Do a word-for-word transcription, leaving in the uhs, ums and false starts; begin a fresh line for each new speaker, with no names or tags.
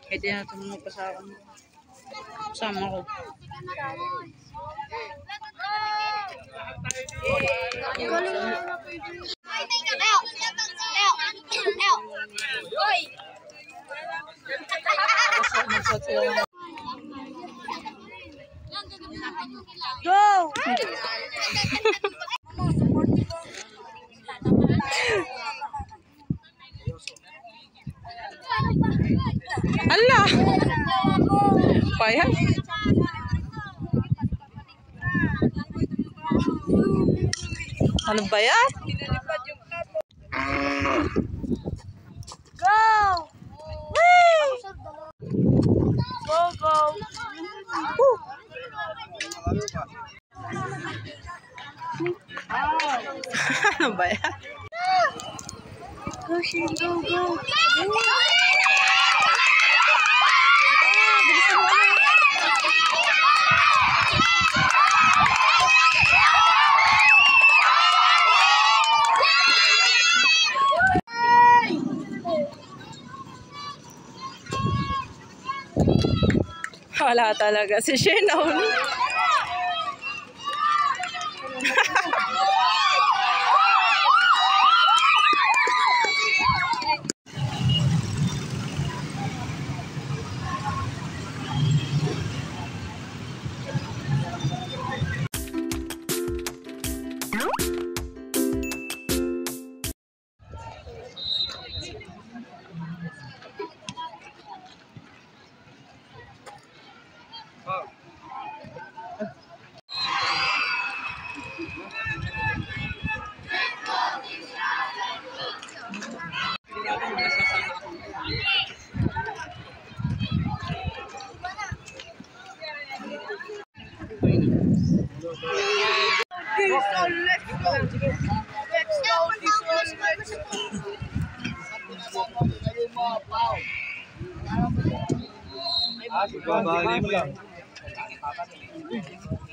Kaya tinatanong mo pa sa akin. Kasama ko.
Go!
Ala! Payag? Ano ba yan?
Go! Whee! Go, go! Woo!
Ano ba yan?
Go, Shane, go, go!
Wala talaga si Shenon.
Let's go.